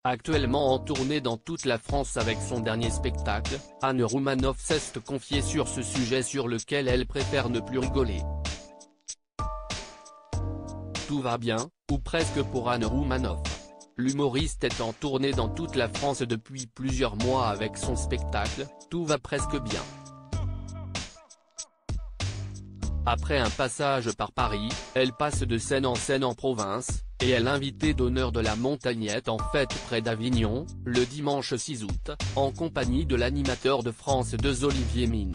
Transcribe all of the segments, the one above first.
Actuellement en tournée dans toute la France avec son dernier spectacle, Anne Roumanoff s'est confiée sur ce sujet sur lequel elle préfère ne plus rigoler. Tout va bien, ou presque pour Anne Roumanoff. L'humoriste est en tournée dans toute la France depuis plusieurs mois avec son spectacle, Tout va presque bien. Après un passage par Paris, elle passe de scène en province, et est l'invitée d'honneur de la Montagnette en fête près d'Avignon, le dimanche 6 août, en compagnie de l'animateur de France 2 Olivier Mine.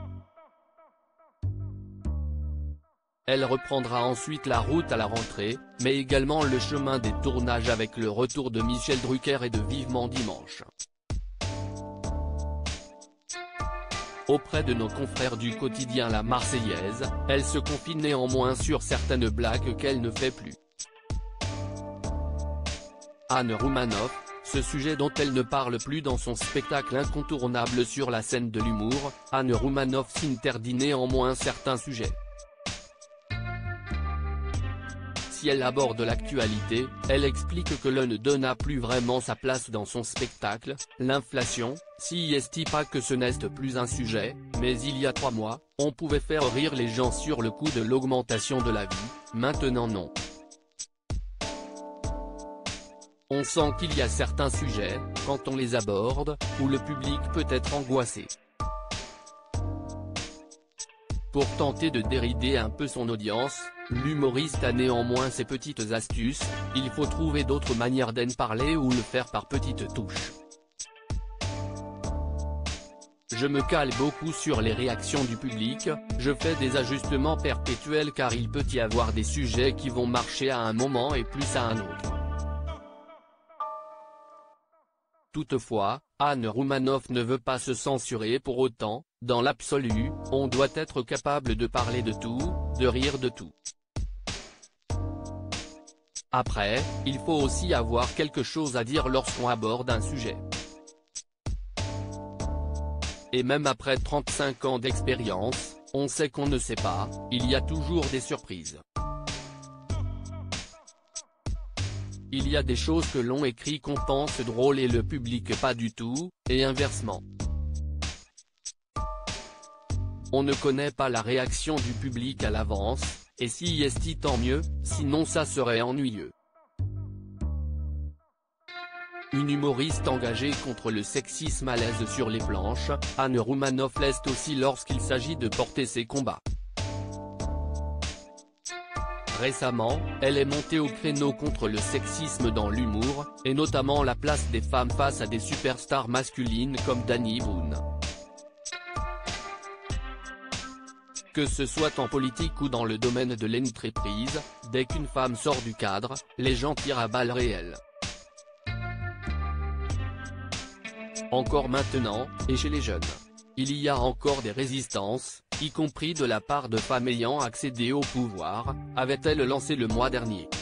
Elle reprendra ensuite la route à la rentrée, mais également le chemin des tournages avec le retour de Michel Drucker et de Vivement Dimanche. Auprès de nos confrères du quotidien La Marseillaise, elle se confie néanmoins sur certaines blagues qu'elle ne fait plus. Anne Roumanoff, ce sujet dont elle ne parle plus dans son spectacle incontournable sur la scène de l'humour, Anne Roumanoff s'interdit néanmoins certains sujets. Si elle aborde l'actualité, elle explique que l'on ne donna plus vraiment sa place dans son spectacle, l'inflation, si est pas que ce n'est plus un sujet, mais il y a 3 mois, on pouvait faire rire les gens sur le coup de l'augmentation de la vie, maintenant non. On sent qu'il y a certains sujets, quand on les aborde, où le public peut être angoissé. Pour tenter de dérider un peu son audience, l'humoriste a néanmoins ses petites astuces, il faut trouver d'autres manières d'en parler ou le faire par petites touches. Je me cale beaucoup sur les réactions du public, je fais des ajustements perpétuels car il peut y avoir des sujets qui vont marcher à un moment et plus à un autre. Toutefois, Anne Roumanoff ne veut pas se censurer pour autant, dans l'absolu, on doit être capable de parler de tout, de rire de tout. Après, il faut aussi avoir quelque chose à dire lorsqu'on aborde un sujet. Et même après 35 ans d'expérience, on sait qu'on ne sait pas, il y a toujours des surprises. Il y a des choses que l'on écrit qu'on pense drôles et le public pas du tout, et inversement. On ne connaît pas la réaction du public à l'avance, et si est tant mieux, sinon ça serait ennuyeux. Une humoriste engagée contre le sexisme à l'aise sur les planches, Anne Roumanoff l'est aussi lorsqu'il s'agit de porter ses combats. Récemment, elle est montée au créneau contre le sexisme dans l'humour, et notamment la place des femmes face à des superstars masculines comme Dany Boon. Que ce soit en politique ou dans le domaine de l'entreprise, dès qu'une femme sort du cadre, les gens tirent à balles réelles. Encore maintenant, et chez les jeunes. Il y a encore des résistances, y compris de la part de femmes ayant accédé au pouvoir, avait-elle lancé le mois dernier.